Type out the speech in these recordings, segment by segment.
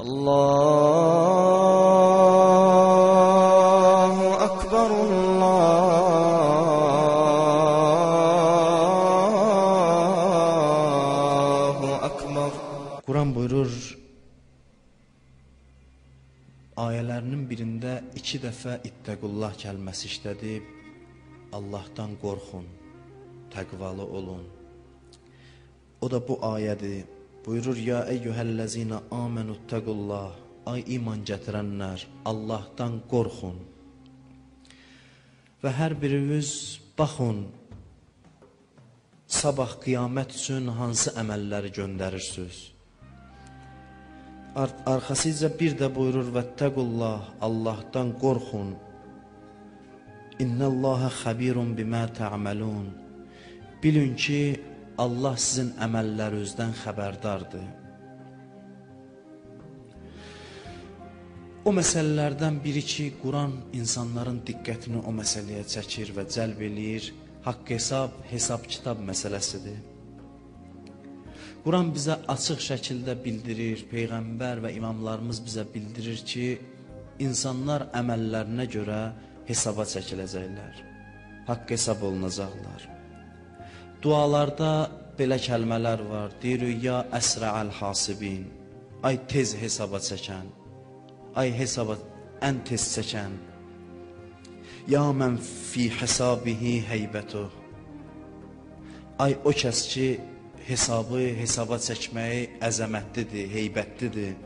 Allahu Ekber, Allahu Ekber. Quran buyurur, ayələrinin birində 2 dəfə ittəqullah kəlməsi işlədib, Allahdan qorxun, təqvalı olun. O da bu ayədir. Buyurur, ya eyyuhəl-ləzina amenuttəqullah, ay iman gətirənlər, Allahdan qorxun. Və hər biriniz baxın, sabah qiyamət üçün hansı əməlləri göndərirsiniz. Arxasıca bir də buyurur, vəttəqullah, Allahdan qorxun. İnnəllaha xəbirun bimə tə'məlun. Bilin ki, Allah sizin əməllərinizdən xəbərdardır. O məsələlərdən biri ki, Quran insanların diqqətini o məsələyə çəkir və cəlb eləyir, haqq hesab kitab məsələsidir. Quran bizə açıq şəkildə bildirir, Peyğəmbər və imamlarımız bizə bildirir ki, insanlar əməllərinə görə hesaba çəkiləcəklər, haqq hesab olunacaqlar. Dualarda belə kəlmələr var, deyirik, ya əsrə'əl hasibin, ay tez hesaba çəkən, ay hesaba ən tez çəkən, ya mən fi hesabihi heybətuh, ay o kəs ki, hesaba çəkməyi əzəmətlidir, heybətlidir.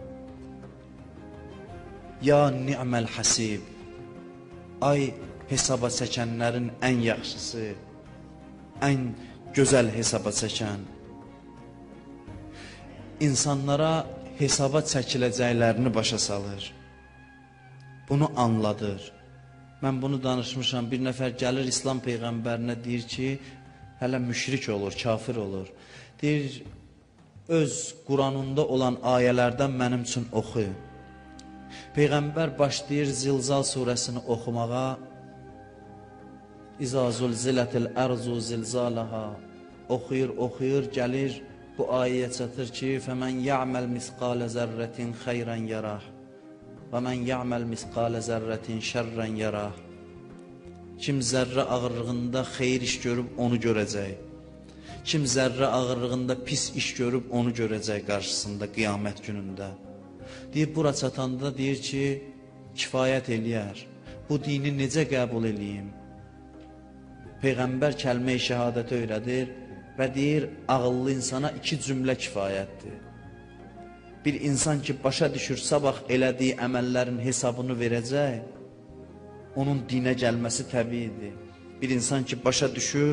Ya ni'məl hasib, ay hesaba çəkənlərin ən yaxşısı, ən gözəl hesaba çəkən. İnsanlara hesaba çəkiləcəklərini başa salır. Bunu anladır. Mən bunu danışmışam, bir nəfər gəlir İslam Peyğəmbərinə deyir ki, hələ müşrik olur, kafir olur. Deyir, öz Quranında olan ayələrdən mənim üçün oxu. Peyğəmbər başlayır Zilzal surəsini oxumağa. İza zulzilətil ərzu zilzalaha. Oxuyur, gəlir bu ayəyə çatır ki, fəmən ya'məl misqalə zərrətin xeyrən yarah və mən ya'məl misqalə zərrətin şərrən yarah. Kim zərrə ağırlığında xeyir iş görüb onu görəcək. Kim zərrə ağırlığında pis iş görüb onu görəcək qarşısında qiyamət günündə. Deyir, bura çatanda deyir ki, kifayət eləyər. Bu dini necə qəbul eləyim? Peyğəmbər kəlmə-i şəhadəti öyrədir və deyir, ağıllı insana 2 cümlə kifayətdir. Bir insan ki, başa düşür, sabah elədiyi əməllərin hesabını verəcək, onun dinə gəlməsi təbiidir. Bir insan ki, başa düşür,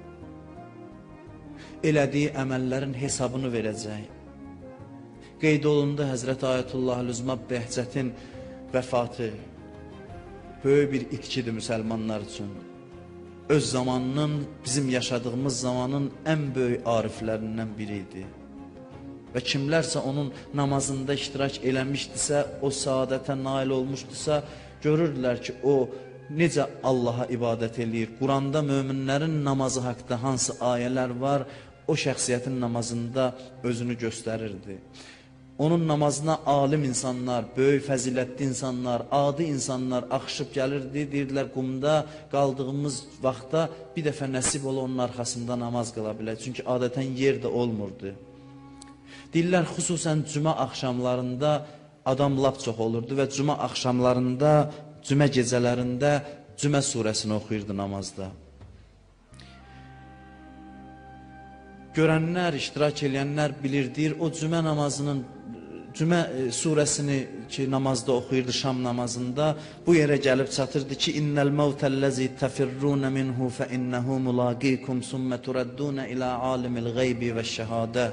elədiyi əməllərin hesabını verəcək. Qeyd olundu Həzrəti Ayətullah Lüzma Behcətin vəfatı böyük bir itkidir müsəlmanlar üçün. Öz zamanının, bizim yaşadığımız zamanın ən böyük ariflərindən biriydi. Və kimlərsə onun namazında iştirak eləmişdisə, o saadətə nail olmuşdusa, görürdülər ki, o necə Allaha ibadət eləyir. Quranda möminlərin namazı haqda hansı ayələr var, o şəxsiyyətin namazında özünü göstərirdi. Onun namazına alim insanlar, böyük fəzilətli insanlar, adi insanlar axışıb gəlirdi. Deyirdilər, qumda qaldığımız vaxtda bir dəfə nəsib ola onun arxasında namaz qıla bilər. Çünki adətən yer də olmurdu. Deyirlər, xüsusən cümə axşamlarında adam lap çox olurdu və cümə axşamlarında, cümə gecələrində cümə surəsini oxuyurdu namazda. Görənlər, iştirak eləyənlər bilirdir, o cümə namazının, cümə surəsini ki, namazda oxuyurdu şam namazında, bu yerə gəlib çatırdı ki, İnnəl məvtəlləzi təfirrunə minhu fə innəhu mulaqikum sümmə turaddunə ilə alimil qeybi və şəhadə.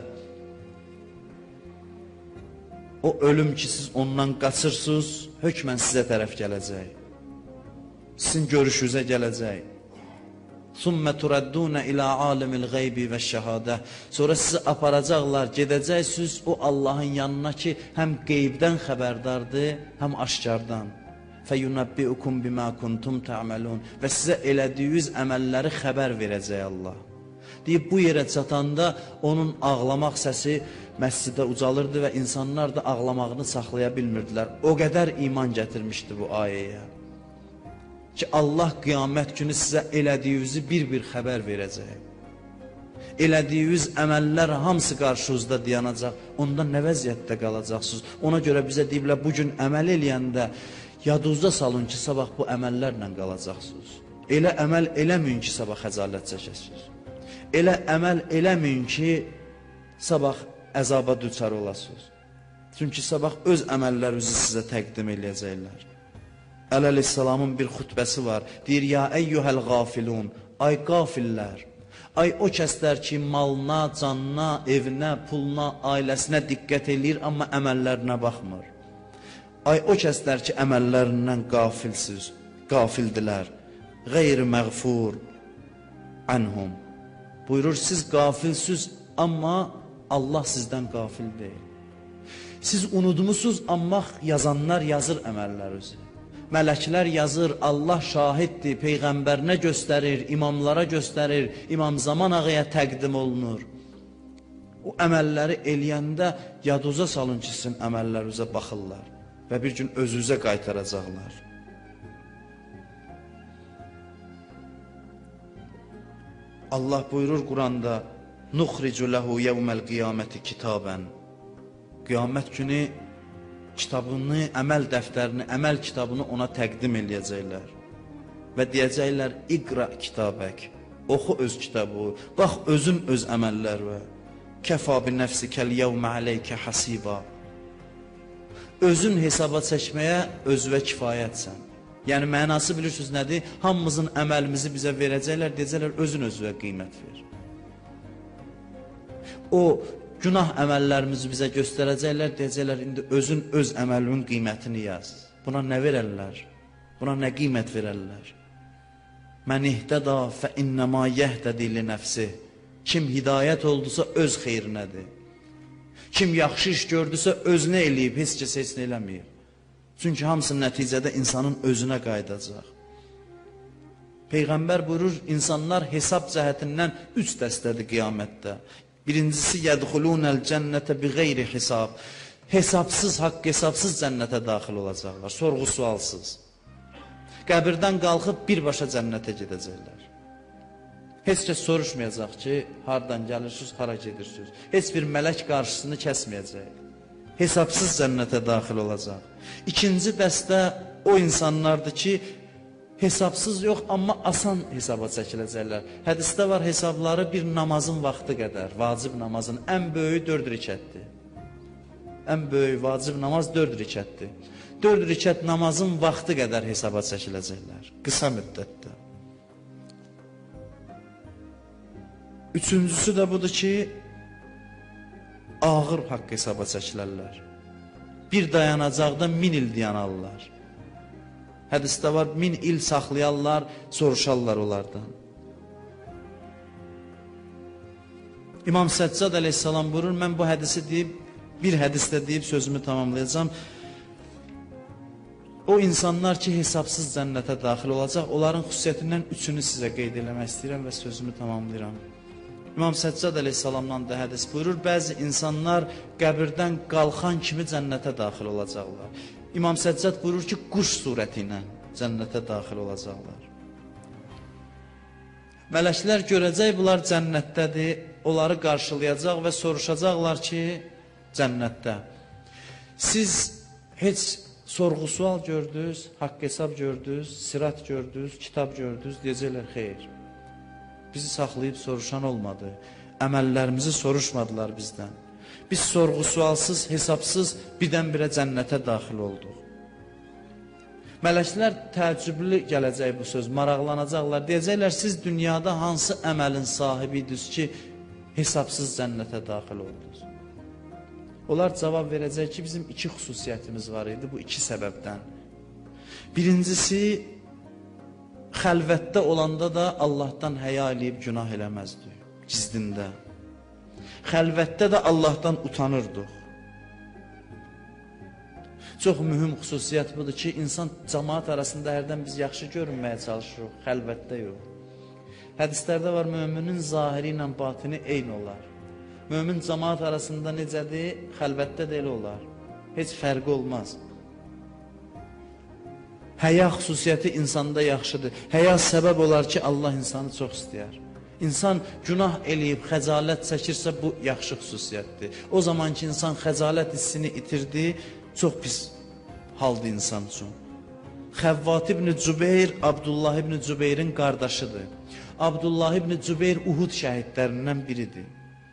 O ölüm ki, siz ondan qaçırsınız, hökmən sizə tərəf gələcək. Sizin görüşünüzə gələcək. Sümmə turaddunə ilə alimil qeybi və şəhadə. Sonra sizi aparacaqlar, gedəcəksiniz o Allahın yanına ki, həm qeybdən xəbərdardır, həm aşkardan. Fəyunəbbiukum bimə kuntum tə'məlun. Və sizə elədiyiniz əməlləri xəbər verəcək Allah. Deyib, bu yerə çatanda onun ağlamaq səsi məscidə ucalırdı və insanlar da ağlamağını saxlaya bilmirdilər. O qədər iman gətirmişdi bu ayəyə. Ki, Allah qiyamət günü sizə elədiyinizi bir-bir xəbər verəcək. Elədiyiniz əməllər hamısı qarşınızda dayanacaq. Onda nə vəziyyətdə qalacaqsınız? Ona görə bizə deyiblər, bugün əməl eləyəndə yadınızda salın ki, sabah bu əməllərlə qalacaqsınız. Elə əməl eləməyin ki, sabah xəcalət çəkəsiniz. Elə əməl eləməyin ki, sabah əzaba düçar olasınız. Çünki sabah öz əməllərinizi sizə təqdim eləyəcəklər. Əleyhissalamın bir xutbəsi var. Deyir, ya əyyuhəl qafilun, ay qafillər, ay o kəslər ki, malına, canına, evinə, puluna, ailəsinə diqqət eləyir, amma əməllərinə baxmır. Ay o kəslər ki, əməllərindən qafildilər, qeyri məğfur ənhum. Buyurur, siz qafilsiniz, amma Allah sizdən qafil deyil. Siz unudmusunuz, amma yazanlar yazır əməllərinizi. Mələklər yazır, Allah şahiddir, Peyğəmbərinə göstərir, imamlara göstərir, İmam Zaman ağaya təqdim olunur. O əməlləri eləyəndə yadınıza salın ki, sizin əməllərinizə baxırlar və bir gün özünüzə qaytaracaqlar. Allah buyurur Quranda, Nuxricu ləhu yevməl qiyaməti kitabən. Qiyamət günü kitabını, əməl dəftərini, əməl kitabını ona təqdim eləyəcəklər. Və deyəcəklər, İqra kitabək, oxu öz kitabı, bax özün öz əməlləri. Kəfa bi nəfsikəl yevmə aleykə hasiba. Özün hesaba çəkməyə özvə kifayətsən. Yəni mənası bilirsiniz nədir? Hamımızın əməlimizi bizə verəcəklər, deyəcəklər, özün özvə qiymət ver. O günah əməllərimizi bizə göstərəcəklər, deyəcəklər, indi özün öz əməlinin qiymətini yaz. Buna nə verərlər? Buna nə qiymət verərlər? Mən ihtəda fə innəma yəhdədi li nəfsi. Kim hidayət oldusa öz xeyrinədir. Kim yaxşı iş gördüsə özünə eləyib, heç kəs heç nə eləməyib. Çünki hamısı nəticədə insanın özünə qayıdacaq. Peyğəmbər buyurur, insanlar hesab cəhətindən 3 dəstədir qiyamətdə. Birincisi, yədxulunəl cənnətə bi qeyri hesab. Hesabsız, haqq hesabsız cənnətə daxil olacaqlar, sorğu sualsız. Qəbirdən qalxıb birbaşa cənnətə gedəcəklər. Heç kəs soruşmayacaq ki, hardan gəlirsiniz, hara gedirsiniz. Heç bir mələk qarşısını kəsməyəcək. Hesabsız cənnətə daxil olacaq. İkinci dəstə o insanlardır ki, hesabsız yox, amma asan hesaba çəkiləcəklər. Hədisdə var, hesabları bir namazın vaxtı qədər, vacib namazın ən böyüyü 4 rikətdir. Ən böyük vacib namaz 4 rikətdir. 4 rikət namazın vaxtı qədər hesaba çəkiləcəklər, qısa müddətdə. Üçüncüsü də budur ki, ağır haqq hesaba çəkilərlər. Bir dayanacaqda 1000 il dayanarlar. Hədisdə var, 1000 il saxlayarlar, soruşarlar onlardan. İmam Səccad əleyhissalam buyurur, mən bu hədisi deyib, bir hədisdə deyib sözümü tamamlayacağım. O insanlar ki, hesabsız cənnətə daxil olacaq, onların xüsusiyyətindən 3-ünü sizə qeyd eləmək istəyirəm və sözümü tamamlayıram. İmam Səccad əleyhissalamdan da hədis buyurur, bəzi insanlar qəbirdən qalxan kimi cənnətə daxil olacaqlar. İmam Səccad buyurur ki, quş surəti ilə cənnətə daxil olacaqlar. Mələklər görəcək, bunlar cənnətdədir, onları qarşılayacaq və soruşacaqlar ki, cənnətdə. Siz heç sorğu-sual gördünüz, haqq hesab gördünüz, sirat gördünüz, kitab gördünüz, deyəcəklər, xeyr. Bizi saxlayıb soruşan olmadı, əməllərimizi soruşmadılar bizdən. Biz sorğu-sualsız, hesabsız birdən-birə cənnətə daxil olduq. Mələklər təəccüblü gələcək bu söz, maraqlanacaqlar. Deyəcəklər, siz dünyada hansı əməlin sahibiydiniz ki, hesabsız cənnətə daxil oldunuz? Onlar cavab verəcək ki, bizim 2 xüsusiyyətimiz var idi bu 2 səbəbdən. Birincisi, xəlvətdə olanda da Allahdan həya eləyib günah eləməzdik, gizdində. Xəlvətdə də Allahdan utanırdıq. Çox mühüm xüsusiyyət budur ki, insan cəmaat arasında hərdən biz yaxşı görünməyə çalışırıq, xəlvətdə yox. Hədislərdə var, möminin zahiri ilə batini eyni olar. Mömin cəmaat arasında necədir, xəlvətdə də elə olar. Heç fərqi olmaz. Həya xüsusiyyəti insanda yaxşıdır. Həya səbəb olar ki, Allah insanı çox istəyər. İnsan günah eləyib, xəcalət çəkirsə, bu yaxşı xüsusiyyətdir. O zaman ki, insan xəcalət hissini itirdi, çox pis haldır insan üçün. Xəvvat ibn Cübeyr, Abdullah ibn Cübeyrin qardaşıdır. Abdullah ibn Cübeyr Uhud şəhidlərindən biridir.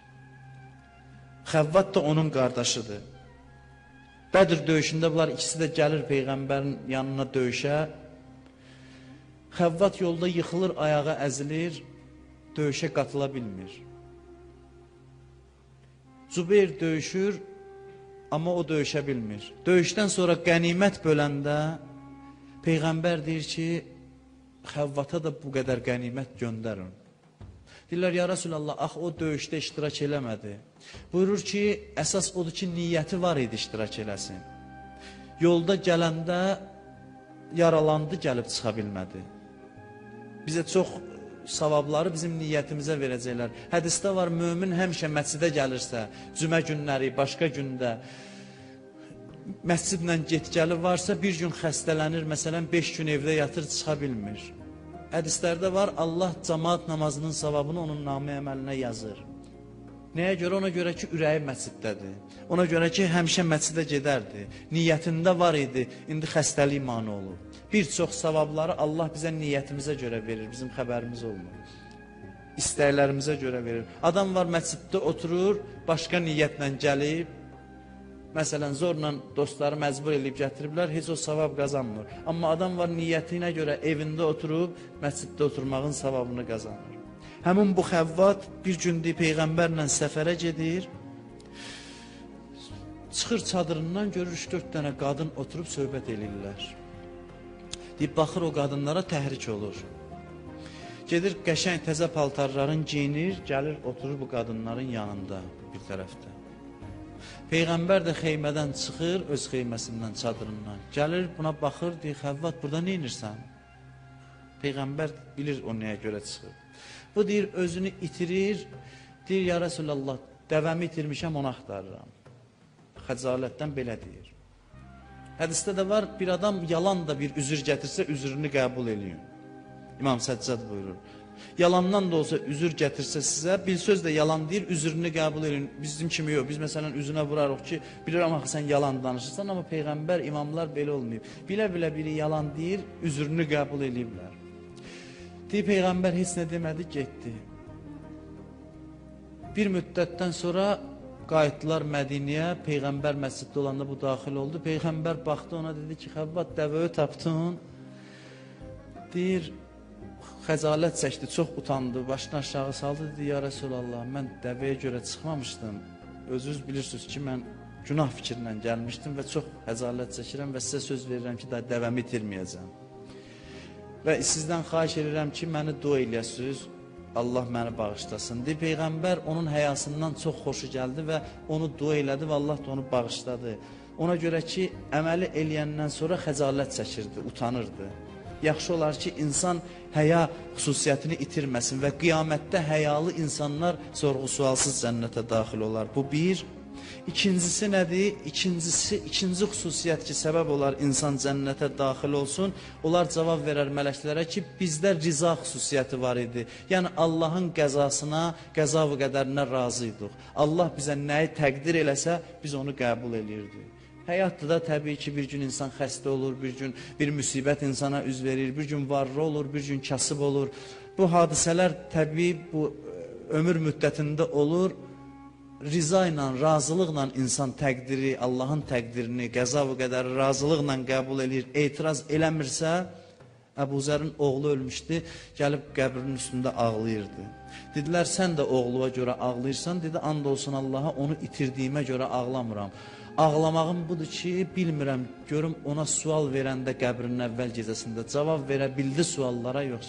Xəvvat da onun qardaşıdır. Bədir döyüşündə bunlar ikisi də gəlir Peyğəmbərin yanına döyüşə. Xəvvat yolda yıxılır, ayağa əzilir, döyüşə qatıla bilmir. Cübeyr döyüşür, amma o döyüşə bilmir. Döyüşdən sonra qənimət böləndə Peyğəmbər deyir ki, Xəvvata da bu qədər qənimət göndərin. Deyirlər, ya Rasulallah, axı o döyüşdə iştirak eləmədi. Buyurur ki, əsas odur ki, niyyəti var idi iştirak eləsin. Yolda gələndə yaralandı, gəlib çıxa bilmədi. Bizə çox savabları bizim niyyətimizə verəcəklər. Hədisdə var, mömin həmişə məscidə gəlirsə, cümə günləri, başqa gündə, məscidlə get-gəli varsa, bir gün xəstələnir, məsələn, 5 gün evdə yatır, çıxa bilmir. Hədislərdə var, Allah cəmaat namazının savabını onun namı əməlinə yazır. Nəyə görə? Ona görə ki, ürəyi məsciddədir. Ona görə ki, həmişə məscidə gedərdi. Niyyətində var idi, indi xəstəlik mane olur. Bir çox savabları Allah bizə niyyətimizə görə verir, bizim xəbərimiz olmur. İstəklərimizə görə verir. Adam var, məsciddə oturur, başqa niyyətlə gəlib, məsələn, zorla dostları məcbur edib gətiriblər, heç o savab qazanmır. Amma adam var, niyyətinə görə evində oturub, məsciddə oturmağın savabını qazanır. Həmin bu Xəvvat bir gündür Peyğəmbərlə səfərə gedir, çıxır çadırından, görür 3-4 dənə qadın oturub söhbət edirlər. Deyib, baxır o qadınlara təhrik olur. Gedir, qəşəng təzə paltarların giyinir, gəlir, oturur bu qadınların yanında bir tərəfdə. Peyğəmbər də xeymədən çıxır, öz xeyməsindən, çadırından. Gəlir, buna baxır, deyir, Xəvvat, burada nə inirsən? Peyğəmbər bilir o nəyə görə çıxır. Bu deyir, özünü itirir, deyir, ya Rasulallah, dəvəmi itirmişəm, onu axtarıram. Xəcalətdən belə deyir. Hədisdə də var, bir adam yalan da bir üzür gətirsə, üzrünü qəbul eləyin. İmam Səccad buyurur. Yalandan da olsa üzür gətirsə sizə, bir söz də yalan deyir, üzrünü qəbul edin. Bizim kimi yox, biz məsələn üzünə vurarıq ki, bilirəm axı sən yalan danışırsan, amma Peyğəmbər, imamlar belə olmayıb. Bilə-bilə biri yalan deyir, üzrünü qəbul ediblər. Deyir, Peyğəmbər heç nə demədi, getdi. Bir müddətdən sonra qayıtdılar Mədiniyə, Peyğəmbər məsciddə olanda bu daxil oldu. Peyğəmbər baxdı ona, dedi ki, Xəvvat, dəvəyi tapdın. Deyir, xəcalət çəkdi, çox utandı, başını aşağı saldı, dedi, ya Rasulallah, mən dəvəyə görə çıxmamışdım. Özünüz bilirsiniz ki, mən günah fikrindən gəlmişdim və çox xəcalət çəkirəm və sizə söz verirəm ki, daha dəvəmi itirməyəcəm. Və sizdən xahiş edirəm ki, məni dua eləyəsiniz, Allah məni bağışlasın. Deyir, Peyğəmbər onun həyasından çox xoşu gəldi və onu dua elədi və Allah da onu bağışladı. Ona görə ki, əməli eləyəndən sonra xəcalət çəkirdi, utanırdı. Yaxşı olar ki, insan həya xüsusiyyətini itirməsin və qiyamətdə həyalı insanlar sorğu-sualsız cənnətə daxil olar. Bu bir. İkincisi nədir? İkinci xüsusiyyət ki, səbəb olar insan cənnətə daxil olsun. Onlar cavab verər mələklərə ki, bizdə riza xüsusiyyəti var idi. Yəni, Allahın qəzasına, qəza və qədərinə razı idik. Allah bizə nəyi təqdir eləsə, biz onu qəbul edirdik. Həyatda da təbii ki, bir gün insan xəstə olur, bir gün bir müsibət insana üz verir, bir gün varlı olur, bir gün kasıb olur. Bu hadisələr təbii bu ömür müddətində olur. Riza ilə, razılıqla insan təqdiri, Allahın təqdirini, qəza və qədəri razılıqla qəbul edir, etiraz eləmirsə, Əbu Zərin oğlu ölmüşdü, gəlib qəbrinin üstündə ağlayırdı. Dedilər, sən də oğluğa görə ağlayırsan, dedi, and olsun Allaha, onu itirdiyimə görə ağlamıram. Ağlamağım budur ki, bilmirəm, görüm ona sual verəndə qəbrinin əvvəl gecəsində cavab verə bildi suallara, yoxsa yox.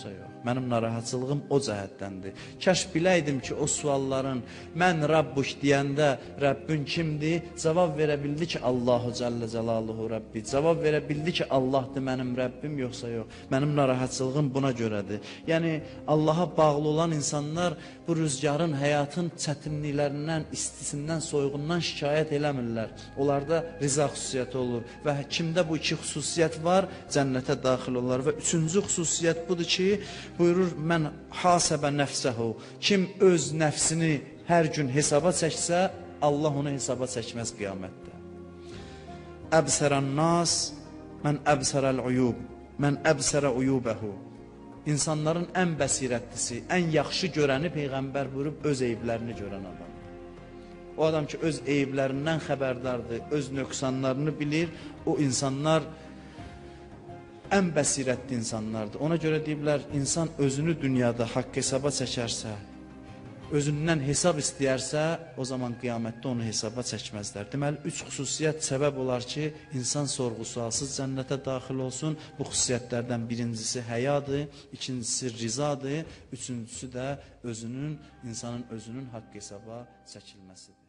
Mənim narahatçılığım o cəhətdəndir. Kəş biləydim ki, o sualların mən Rabbuş deyəndə Rəbbin kimdir? Cavab verə bildi ki, Allahu Cəllə Cəlaluhu Rəbbi. Cavab verə bildi ki, Allahdır mənim Rəbbim, yoxsa yox. Mənim narahatçılığım buna görədir. Yəni, Allaha bağlı olan insanlar bu rüzgarın, həyatın çətinliklərindən, istisindən, soyuğundan şikayət eləmirlər. Onlarda riza xüsusiyyəti olur və kimdə bu iki xüsusiyyət var, cənnətə daxil olar. Və üçüncü xüsusiyyət budur ki, buyurur, mən hasəbə nəfsəhu, kim öz nəfsini hər gün hesaba çəksə, Allah onu hesaba çəkməz qiyamətdə. Əbsərən nas, mən əbsərəl uyub, mən əbsərə uyubəhu. İnsanların ən bəsirətlisi, ən yaxşı görəni Peyğəmbər buyurub, öz eyiblərini görən adam. O adam ki, öz eyiblərindən xəbərdardır, öz nöqsanlarını bilir, o insanlar ən bəsirətli insanlardır. Ona görə deyiblər, insan özünü dünyada haqq hesaba çəkərsə, özündən hesab istəyərsə, o zaman qiyamətdə onu hesaba çəkməzlər. Deməli, üç xüsusiyyət səbəb olar ki, insan sorğu-sualsız cənnətə daxil olsun. Bu xüsusiyyətlərdən birincisi həyadır, ikincisi rizadır, üçüncüsü də insanın özünün haqq hesaba çəkilməsidir.